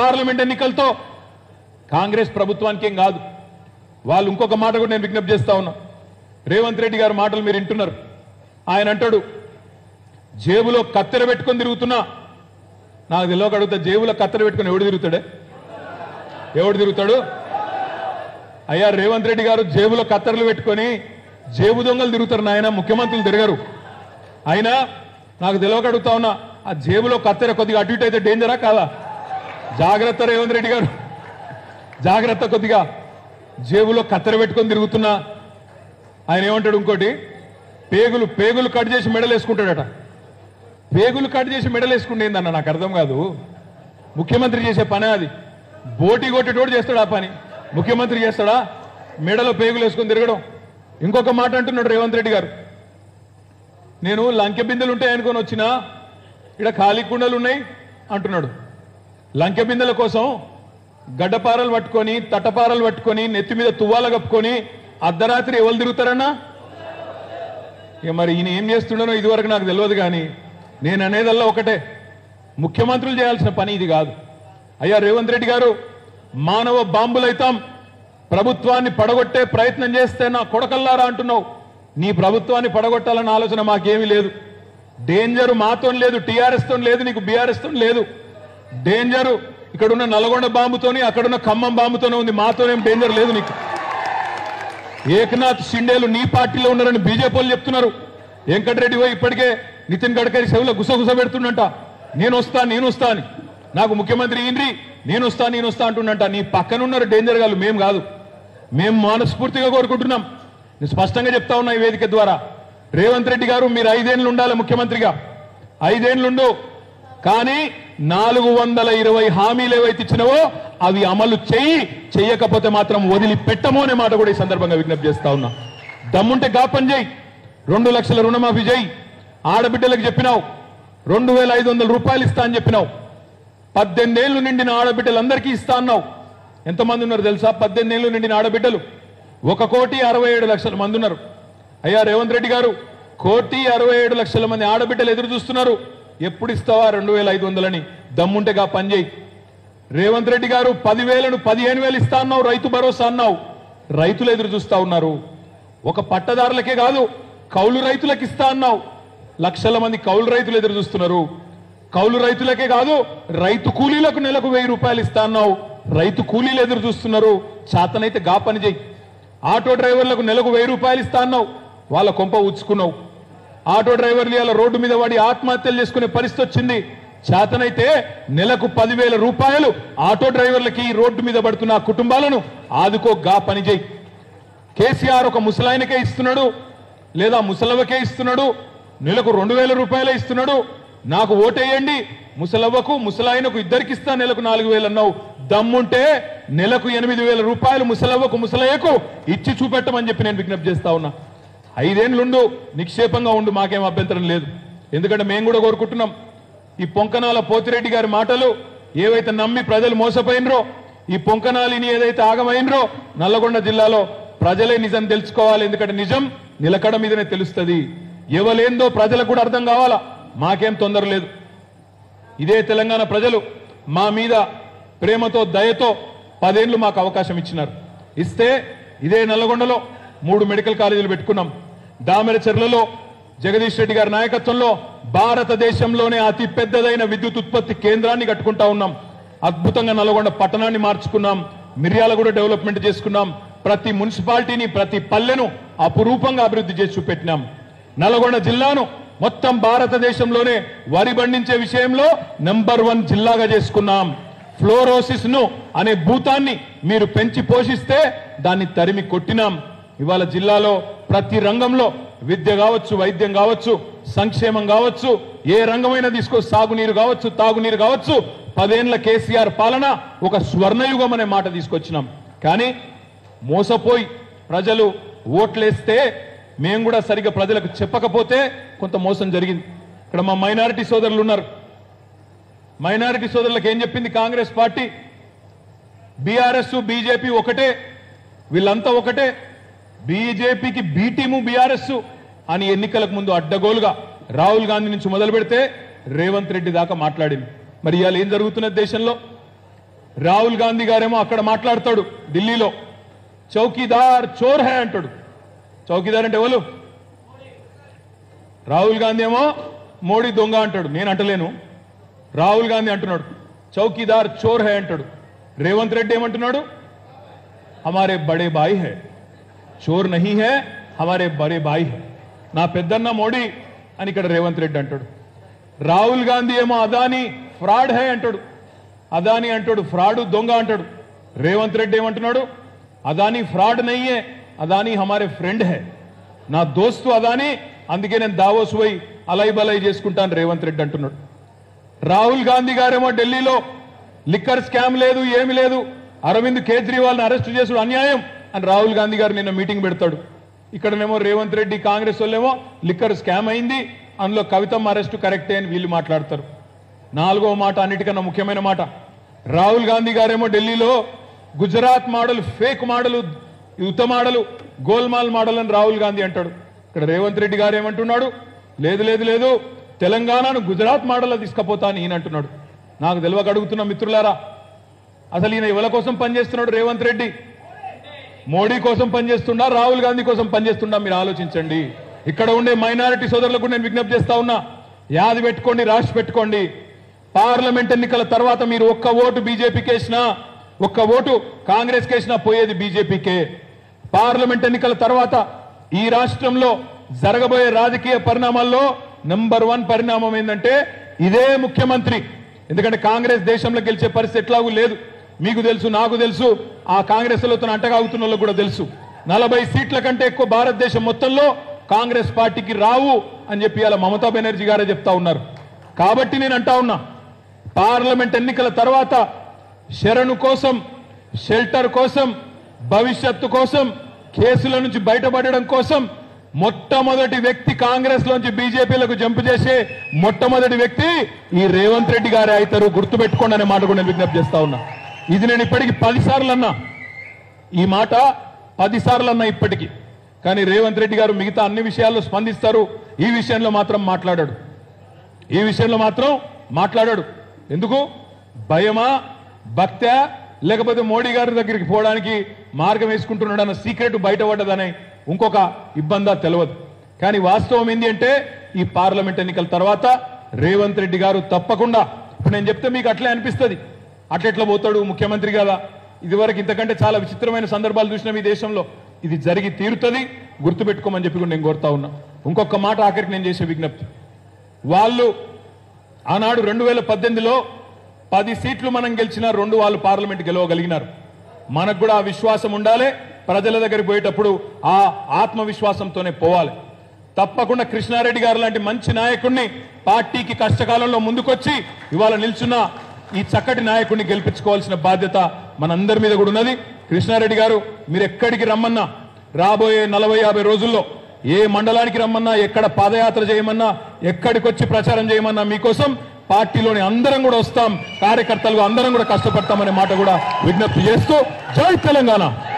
Parliament ఎన్నికలతో కాంగ్రెస్ ప్రభుత్వానికి ఏం కాదు. వాళ్ళు ఇంకొక మాట కూడా నేను విజ్ఞప్తి చేస్తా ఉన్నా. రేవంత్ రెడ్డి గారి మాటలు మీరు వింటున్నారు. ఆయన అంటాడు, జేబులో కత్తెర పెట్టుకొని తిరుగుతున్నా. నాకు తెలియక అడుగుతా, జేబులో కత్తెర పెట్టుకొని ఎవడు తిరుగుతాడు? అయ్యా రేవంత్ రెడ్డి గారు జేబులో కత్తెరలు పెట్టుకొని జేబు దొంగలు తిరుగుతారు నాయన, ముఖ్యమంత్రులు తిరగరు. అయినా నాకు తెలియక అడుగుతా ఉన్నా, ఆ జేబులో కత్తెర కొద్దిగా అటు ఇటు అయితే డేంజరా కాదా? జాగ్రత్త రేవంత్ రెడ్డి గారు, జాగ్రత్త. కొద్దిగా జేబులో కత్తెర పెట్టుకొని తిరుగుతున్నా. ఆయన ఏమంటాడు ఇంకోటి, పేగులు కట్ చేసి మెడలు వేసుకుంటాడట. పేగులు కట్ చేసి మెడలు వేసుకుంటేందన్న నాకు అర్థం కాదు. ముఖ్యమంత్రి చేసే పనే అది. బోటి కొట్టేటోడు చేస్తాడు ఆ పని, ముఖ్యమంత్రి చేస్తాడా? మెడలో పేగులు వేసుకొని తిరగడం. ఇంకొక మాట అంటున్నాడు రేవంత్ రెడ్డి గారు, నేను లంకె బిందెలు ఉంటాయి అనుకొని వచ్చినా, ఇక్కడ ఖాళీ కుండలు ఉన్నాయి అంటున్నాడు. లంకె బిందెల కోసం గడ్డపారలు పట్టుకొని తట్టపారలు పట్టుకొని నెత్తి మీద తువ్వాల కప్పుకొని అర్ధరాత్రి ఎవరు తిరుగుతారన్నా? ఇక మరి ఈయన ఏం చేస్తుండనో ఇదివరకు నాకు తెలియదు. కానీ నేను అనేదల్లా ఒకటే, ముఖ్యమంత్రులు చేయాల్సిన పని ఇది కాదు. అయ్యా రేవంత్ రెడ్డి గారు, మానవ బాంబులైతాం, ప్రభుత్వాన్ని పడగొట్టే ప్రయత్నం చేస్తే నా కొడకల్లారా అంటున్నావు. నీ ప్రభుత్వాన్ని పడగొట్టాలన్న ఆలోచన మాకేమీ లేదు. డేంజరు మాతో లేదు, టీఆర్ఎస్తో లేదు, నీకు బీఆర్ఎస్తో లేదు. డేంజరు ఇక్కడున్న నల్గొండ బాంబుతోని అక్కడున్న ఖమ్మం బాంబుతోనే ఉంది, మాతోనేం డేంజర్ లేదు నీకు. ఏకనాథ్ షిండేలు నీ పార్టీలో ఉన్నారని బీజేపీ వాళ్ళు చెప్తున్నారు. వెంకటరెడ్డి పోయి ఇప్పటికే నితిన్ గడ్కరీ చెవులో గుసగుస పెడుతుండంట, నేను వస్తా అని, నాకు ముఖ్యమంత్రి ఈయనరి, నేను వస్తా అంటుండంట. నీ పక్కనున్నారు డేంజర్ గాళ్ళు, మేము కాదు. మేము మనస్ఫూర్తిగా కోరుకుంటున్నాం. నేను స్పష్టంగా చెప్తా ఉన్నా ఈ వేదిక ద్వారా, రేవంత్ రెడ్డి గారు మీరు 5 ఏళ్ళు ఉండాలి ముఖ్యమంత్రిగా, 5 ఏళ్ళుండు. కానీ 420 హామీలు ఏవైతే ఇచ్చినవో అవి అమలు చెయ్యకపోతే మాత్రం వదిలిపెట్టము అనే మాట కూడా ఈ సందర్భంగా విజ్ఞప్తి చేస్తా ఉన్నా. దమ్ముంటే గా పని చేయి, 2 లక్షల రుణమాఫీ చేయి. ఆడబిడ్డలకు చెప్పినావు 2500 రూపాయలు ఇస్తా అని చెప్పినావు. 18 ఏళ్లు నిండిన ఆడబిడ్డలందరికీ ఇస్తా అన్నావు. ఎంతమంది ఉన్నారు తెలుసా? 18 ఏళ్లు నిండిన ఆడబిడ్డలు 1,67,00,000 మంది ఉన్నారు. అయ్యా రేవంత్ రెడ్డి గారు, 1,67,00,000 మంది ఆడబిడ్డలు ఎదురు చూస్తున్నారు, ఎప్పుడు ఇస్తావా 2,500 అని? దమ్ముంటేగా పని చేయి. రేవంత్ రెడ్డి గారు 10,000ను 15,000 ఇస్తా అన్నావు, రైతు భరోసా అన్నావు. రైతులు ఎదురు చూస్తా ఉన్నారు. ఒక పట్టదారులకే కాదు, కౌలు రైతులకు ఇస్తా అన్నావు. లక్షల మంది కౌలు రైతులు ఎదురు చూస్తున్నారు. కౌలు రైతులకే కాదు, రైతు కూలీలకు నెలకు 1000 రూపాయలు ఇస్తా అన్నావు. రైతు కూలీలు ఎదురు చూస్తున్నారు. చేతనైతే గా పని చేయి. ఆటో డ్రైవర్లకు నెలకు 1000 రూపాయలు ఇస్తా అన్నావు, వాళ్ళ కొంప ఉచ్చుకున్నావు. ఆటో డ్రైవర్లు ఇలా రోడ్డు మీద వాడి ఆత్మహత్యలు చేసుకునే పరిస్థితి వచ్చింది. చేతనైతే నెలకు 10,000 రూపాయలు ఆటో డ్రైవర్లకి రోడ్డు మీద పడుతున్న కుటుంబాలను ఆదుకో, గా పని చేయి. కేసీఆర్ ఒక ముసలాయనకే ఇస్తున్నాడు, లేదా ముసలవ్వకే ఇస్తున్నాడు, నెలకు 2,000 రూపాయలే ఇస్తున్నాడు. నాకు ఓటేయండి, ముసలవ్వకు ముసలాయనకు ఇద్దరికి ఇస్తా, నెలకు 4,000 అన్నావు. దమ్ముంటే నెలకు 8,000 రూపాయలు ముసలవ్వకు ముసలయ్యకు ఇచ్చి చూపెట్టమని చెప్పి నేను విజ్ఞప్తి చేస్తా ఉన్నా. 5 ఏళ్ళుండు, నిక్షేపంగా ఉండు, మాకేం అభ్యంతరం లేదు. ఎందుకంటే మేము కూడా కోరుకుంటున్నాం, ఈ పొంకనాల పోతిరెడ్డి గారి మాటలు ఏవైతే నమ్మి ప్రజలు మోసపోయినరో, ఈ పొంకనాలిని ఏదైతే ఆగమైనరో, నల్లగొండ జిల్లాలో ప్రజలే నిజం తెలుసుకోవాలి. ఎందుకంటే నిజం నిలకడ మీదనే తెలుస్తుంది. ఎవలేందో ప్రజలకు కూడా అర్థం కావాలా. మాకేం తొందర లేదు. ఇదే తెలంగాణ ప్రజలు మా మీద ప్రేమతో దయతో 10 ఏళ్ళు మాకు అవకాశం ఇచ్చినారు. ఇస్తే ఇదే నల్లగొండలో 3 మెడికల్ కాలేజీలు పెట్టుకున్నాం. దామెరచెర్లలో జగదీష్ రెడ్డి గారి నాయకత్వంలో భారతదేశంలోనే అతి పెద్దదైన విద్యుత్ ఉత్పత్తి కేంద్రాన్ని కట్టుకుంటా ఉన్నాం. అద్భుతంగా నల్లగొండ పట్టణాన్ని మార్చుకున్నాం. మిర్యాలగూడ డెవలప్మెంట్ చేసుకున్నాం. ప్రతి మున్సిపాలిటీని, ప్రతి పల్లెను అపురూపంగా అభివృద్ధి చేసి చూపెట్టినాం. నల్లగొండ జిల్లాను మొత్తం భారతదేశంలోనే వరి పండించే విషయంలో నంబర్ 1 జిల్లాగా చేసుకున్నాం. ఫ్లోరోసిస్ ను అనే భూతాన్ని మీరు పెంచి పోషిస్తే దాన్ని తరిమి కొట్టినాం. ఇవాళ జిల్లాలో ప్రతి రంగంలో విద్య కావచ్చు, వైద్యం కావచ్చు, సంక్షేమం కావచ్చు, ఏ రంగమైనా తీసుకో, సాగునీరు కావచ్చు, తాగునీరు కావచ్చు, 10 ఏళ్ల కేసీఆర్ పాలన ఒక స్వర్ణయుగం అనే మాట తీసుకొచ్చినాం. కానీ మోసపోయి ప్రజలు ఓట్లేస్తే మేము కూడా సరిగ్గా ప్రజలకు చెప్పకపోతే కొంత మోసం జరిగింది. ఇక్కడ మా మైనారిటీ సోదరులు ఉన్నారు. మైనారిటీ సోదరులకు ఏం చెప్పింది కాంగ్రెస్ పార్టీ? బీఆర్ఎస్ బీజేపీ ఒకటే, వీళ్ళంతా ఒకటే, బీజేపీకి బీ టీము బీఆర్ఎస్ అని ఎన్నికలకు ముందు అడ్డగోలుగా రాహుల్ గాంధీ నుంచి మొదలు పెడితే రేవంత్ రెడ్డి దాకా మాట్లాడింది. మరి ఇవాళ ఏం జరుగుతున్నది దేశంలో? రాహుల్ గాంధీ గారేమో అక్కడ మాట్లాడతాడు ఢిల్లీలో, చౌకీదార్ చోర్ హై అంటాడు. చౌకీదార్ అంటే ఎవరు? రాహుల్ గాంధీ ఏమో మోడీ దొంగ అంటాడు. నేను అంటలేను, రాహుల్ గాంధీ అంటున్నాడు చౌకీదార్ చోర్ హై అంటాడు. రేవంత్ రెడ్డి ఏమంటున్నాడు? హమారే బడే బాయి హై, చోర్ నహీ హై, హమారే బడే బాయి హై. నా పెద్దన్న మోడీ అని ఇక్కడ రేవంత్ రెడ్డి అంటాడు. రాహుల్ గాంధీ ఏమో అదానీ ఫ్రాడ్ హై అంటాడు. అదానీ అంటాడు ఫ్రాడ్ దొంగ అంటాడు. రేవంత్ రెడ్డి ఏమంటున్నాడు? అదానీ ఫ్రాడ్ నయ్యే, అదానీ హమారే ఫ్రెండ్ హై. నా దోస్తు అదానీ, అందుకే నేను దావోస్ పోయి అలై బలై చేసుకుంటాను రేవంత్ రెడ్డి అంటున్నాడు. రాహుల్ గాంధీ గారేమో ఢిల్లీలో లిక్కర్ స్కామ్ లేదు, ఏమి లేదు, అరవింద్ కేజ్రీవాల్ని అరెస్ట్ చేసుడు అన్యాయం అని రాహుల్ గాంధీ గారు నిన్న మీటింగ్ పెడతాడు. ఇక్కడనేమో రేవంత్ రెడ్డి కాంగ్రెస్ వాళ్ళేమో లిక్కర్ స్కామ్ అయింది, అందులో కవితమ్మ అరెస్టు కరెక్టే అని వీళ్ళు మాట్లాడతారు. నాలుగో మాట, అన్నిటికన్నా ముఖ్యమైన మాట, రాహుల్ గాంధీ గారేమో ఢిల్లీలో గుజరాత్ మోడల్, ఫేక్ మోడల్, యుద్ధ మోడల్, గోల్మాల్ మోడల్ అని రాహుల్ గాంధీ అంటాడు. ఇక్కడ రేవంత్ రెడ్డి గారు ఏమంటున్నాడు? లేదు లేదు లేదు, తెలంగాణను గుజరాత్ మోడల్లో తీసుకుపోతా అని ఈయన అంటున్నాడు. నాకు తెలియక అడుగుతున్న మిత్రులారా, అసలు ఈయన ఎవరి కోసం పనిచేస్తున్నాడు? రేవంత్ రెడ్డి మోడీ కోసం పనిచేస్తుండా, రాహుల్ గాంధీ కోసం పనిచేస్తుండా? మీరు ఆలోచించండి. ఇక్కడ ఉండే మైనారిటీ సోదరులకు నేను విజ్ఞప్తి చేస్తా ఉన్నా, యాది పెట్టుకోండి, రాసి పెట్టుకోండి. పార్లమెంట్ ఎన్నికల తర్వాత మీరు ఒక్క ఓటు బీజేపీకి వేసినా, ఒక్క ఓటు కాంగ్రెస్ కేసినా పోయేది బీజేపీకే. పార్లమెంట్ ఎన్నికల తర్వాత ఈ రాష్ట్రంలో జరగబోయే రాజకీయ పరిణామాల్లో నంబర్ 1 పరిణామం ఏంటంటే ఇదే ముఖ్యమంత్రి. ఎందుకంటే కాంగ్రెస్ దేశంలో గెలిచే పరిస్థితి ఎట్లాగూ లేదు. మీకు తెలుసు, నాకు తెలుసు, ఆ కాంగ్రెస్ లో అంటగాగుతున్న వాళ్ళకు కూడా తెలుసు. 40 సీట్ల కంటే ఎక్కువ భారతదేశం మొత్తంలో కాంగ్రెస్ పార్టీకి రావు అని చెప్పి అలా మమతా బెనర్జీ గారే చెప్తా ఉన్నారు. కాబట్టి నేను అంటా ఉన్నా, పార్లమెంట్ ఎన్నికల తర్వాత శరణు కోసం, షెల్టర్ కోసం, భవిష్యత్తు కోసం, కేసుల నుంచి బయటపడడం కోసం మొట్టమొదటి వ్యక్తి కాంగ్రెస్ లోంచి బీజేపీలకు జంప్ చేసే మొట్టమొదటి వ్యక్తి ఈ రేవంత్ రెడ్డి గారే అవుతారు. గుర్తుపెట్టుకోండి అనే మాట కూడా నేను విజ్ఞప్తి చేస్తా ఉన్నా. ఇది నేను ఇప్పటికి 10 సార్లు అన్నా, ఈ మాట 10 సార్లు అన్నా ఇప్పటికీ. కానీ రేవంత్ రెడ్డి గారు మిగతా అన్ని విషయాల్లో స్పందిస్తారు, ఈ విషయంలో మాత్రం మాట్లాడాడు. ఈ విషయంలో మాత్రం మాట్లాడాడు. ఎందుకు? భయమా, భక్త్యా, లేకపోతే మోడీ గారి దగ్గరికి పోవడానికి మార్గం వేసుకుంటున్నాడు అన్న సీక్రెట్ బయటపడ్డదనే ఇంకొక ఇబ్బందా తెలియదు. కానీ వాస్తవం ఏంటి అంటే ఈ పార్లమెంట్ ఎన్నికల తర్వాత రేవంత్ రెడ్డి గారు తప్పకుండా, ఇప్పుడు నేను చెప్తే మీకు అట్లే అనిపిస్తుంది, అట్లెట్లా పోతాడు ముఖ్యమంత్రి కదా, ఇదివరకు ఇంతకంటే చాలా విచిత్రమైన సందర్భాలు చూసినాం ఈ దేశంలో, ఇది జరిగి తీరుతుంది, గుర్తుపెట్టుకోమని చెప్పి కూడా నేను కోరుతా ఉన్నా. ఇంకొక మాట ఆఖరికి నేను చేసే విజ్ఞప్తి, వాళ్ళు ఆనాడు 2018లో 10 సీట్లు మనం గెలిచినా 2 వాళ్ళు పార్లమెంట్ గెలవగలిగినారు. మనకు కూడా ఆ విశ్వాసం ఉండాలి. ప్రజల దగ్గరికి పోయేటప్పుడు ఆ ఆత్మవిశ్వాసంతోనే పోవాలి. తప్పకుండా కృష్ణారెడ్డి గారు లాంటి మంచి నాయకుడిని, పార్టీకి కష్టకాలంలో ముందుకొచ్చి ఇవాళ నిల్చున్న ఈ చక్కటి నాయకుడిని గెలిపించుకోవాల్సిన బాధ్యత మనందరి మీద కూడా ఉన్నది. కృష్ణారెడ్డి గారు, మీరు ఎక్కడికి రమ్మన్నా, రాబోయే 40-50 రోజుల్లో ఏ మండలానికి రమ్మన్నా, ఎక్కడ పాదయాత్ర చేయమన్నా, ఎక్కడికి వచ్చి ప్రచారం చేయమన్నా మీకోసం పార్టీలోని అందరం కూడా వస్తాం, కార్యకర్తలుగా అందరం కూడా కష్టపడతామనే మాట కూడా విజ్ఞప్తి చేస్తూ, జై తెలంగాణ.